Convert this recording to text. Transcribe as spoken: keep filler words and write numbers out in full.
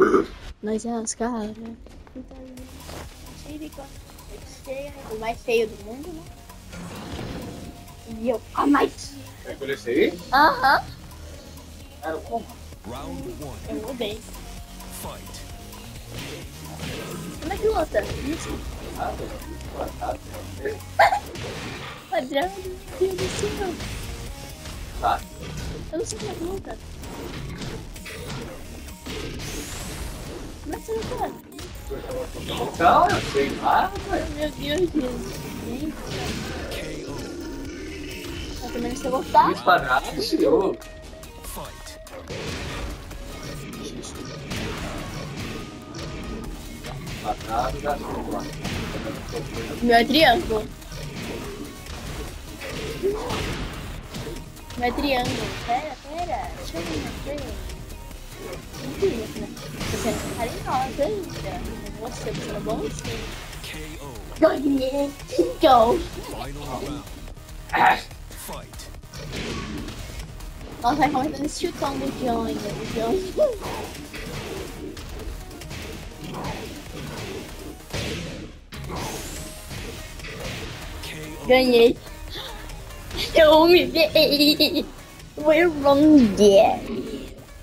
Nós é as caras. O mais feio do mundo, né? E eu, a mais. Vai por esse aí? Aham. Cara, como? Eu odeio. Como é que luta? Isso. Ah, tá. Padrão, meu Deus do céu. Tá. Eu não sei como é que luta. Como é que você luta? Então, eu sei lá, velho. Meu Deus, gente. Eu também não sei lutar. Disparado, senhor. Matado, já sei lá. Meu é triângulo. Meu é triângulo. Pera, pera. Deixa eu ver, deixa eu ver. Você não tá carinhosa ainda. Você, você é bom sim. Ganhei. Go. Nossa, vai começando esse chutão do John ainda. Do John. Ganhei. Eu humilhei. We're wrong, yeah.